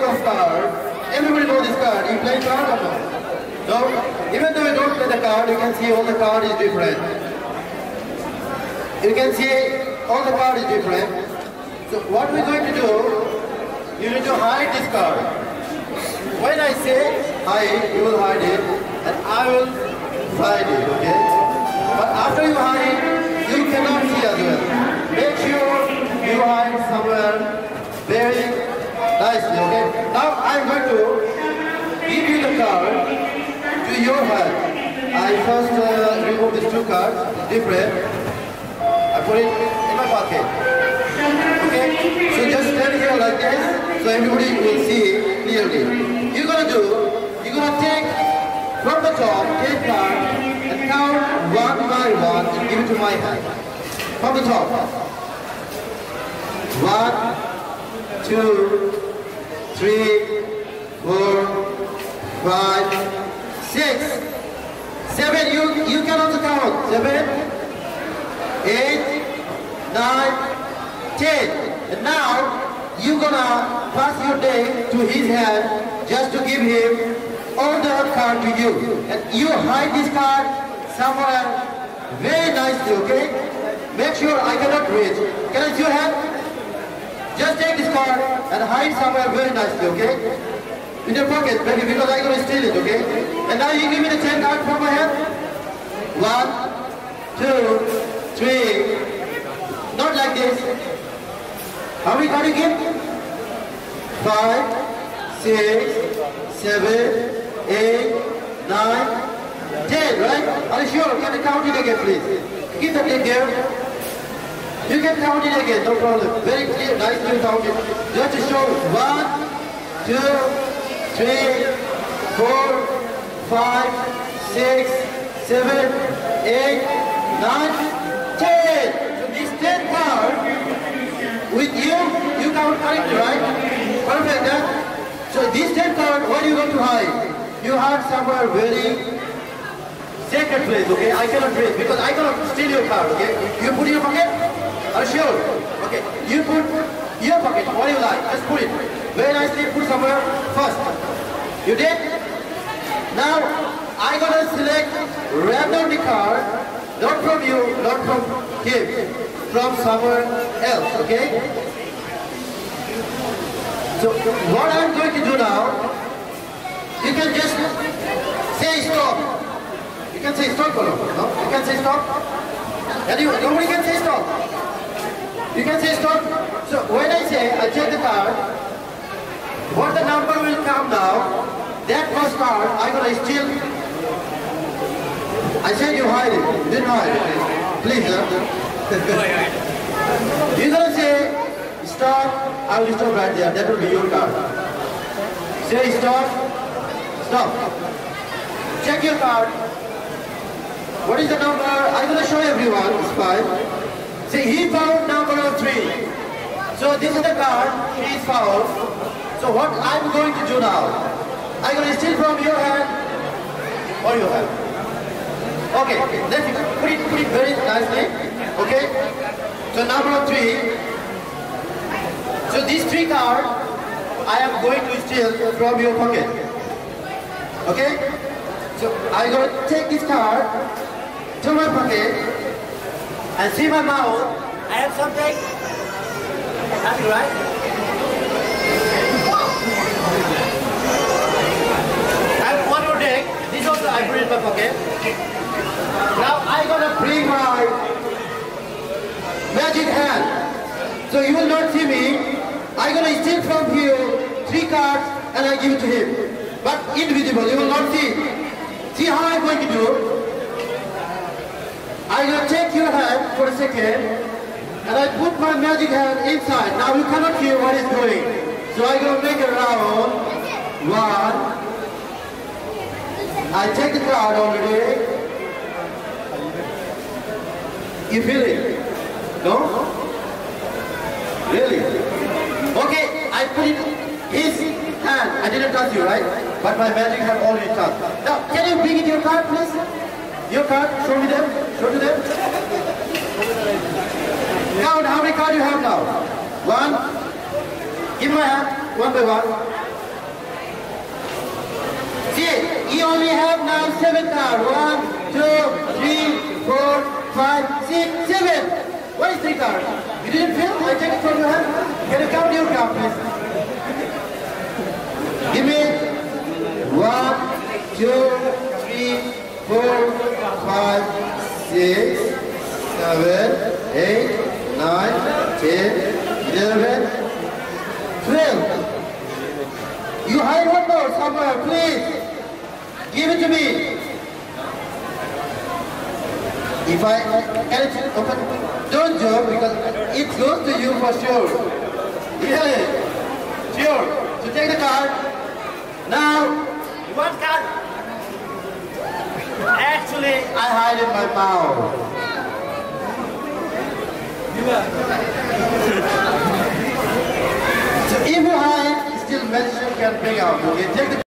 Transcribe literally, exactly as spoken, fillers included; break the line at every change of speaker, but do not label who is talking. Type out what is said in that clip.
of card. Everybody knows this card. You play card or not? No? Even though you don't play the card, you can see all the card is different. You can see all the card is different. So what we're going to do, you need to hide this card. When I say hide, you will hide it, and I will hide it, okay? But after you hide it, you cannot see as well. Make sure you hide somewhere very nicely, okay? Now I'm going to give you the card to your hand. I first uh, remove these two cards, different. I put it in my pocket. Okay? So just stand here like this, so everybody will see clearly. You're gonna do, you're gonna take from the top, take card, and count one by one and give it to my hand. From the top. One, two, three, four, five, six, seven. You you can also count. Seven, eight, nine, ten. And now you're gonna pass your day to his hand just to give him all the card to you. And you hide this card somewhere very nicely, okay? Make sure I cannot reach. Can I see your hand? Just take this card and hide somewhere very nicely, okay? In your pocket, maybe, because I'm gonna steal it, okay? And now you give me the ten card from my hand. One, two, three. Not like this. How many cards you give? Five, six, seven, eight, nine, ten, right? Are you sure? Can you count it again, please? Give the thing there. You can count it again, no problem. Very clear, nicely count it. Just to show one, two, three, four, five, six, seven, eight, nine, ten. So this ten card with you, you count correctly, right? Perfect, huh? So this ten card, where are you going to hide? You hide somewhere very sacred place, okay? I cannot read because I cannot steal your card, okay? You put in your pocket? Are you sure? Okay. You put your pocket, what do you like? Just put it. Very nicely, put somewhere first. You did? Now, I'm gonna select randomly card, not from you, not from him, from somewhere else, okay? So, what I'm going to do now, you can just say stop. You can say stop or no? No? You can say stop. And you, nobody can say stop. You can say stop. So when I say, I check the card, what the number will come now, that first card, I'm going to steal. I said you hide it. You didn't hide it. Please, sir. You're going to say, stop. I will stop right there. That will be your card. Say stop. Stop. Check your card. What is the number? I'm going to show everyone. It's five. See, he found number three. So this is the card he found. So what I'm going to do now? I'm going to steal from your hand or your hand. Okay, let's put it, put it very nicely. Okay. So number three. So these three cards I am going to steal from your pocket. Okay. So I'm going to take this card to my pocket. And see my mouth, I have something. Happy, right? I have one more deck. This also I put in my pocket. Now I'm gonna bring my magic hand. So you will not see me. I'm gonna steal from here three cards and I give it to him. But invisible, you will not see. See how I'm going to do? I'm going to take your hand for a second and I put my magic hand inside. Now you cannot hear what is going. So I'm going to make a round. One. I take the card already. You feel it? No? Really? Okay, I put it his hand. I didn't touch you, right? But my magic hand already touched. Now, can you bring it your card, please? Your card, show me them, show to them. Count how many cards you have now. One. Give my hand, one by one. See, you only have now seven cards. One, two, three, four, five, six, seven. Where is three cards? You didn't feel? I take it from your hand. Can you count your card, please? Give me one, two, three, four, five, six, seven, eight, nine, ten, eleven, twelve. You hide one more somewhere, please. Give it to me. If I can it open, don't joke because it goes to you for sure. Really? Sure. So take the card. Now, you want card? Actually, I hide in my mouth. So if you hide, still mention can bring out. Okay, take the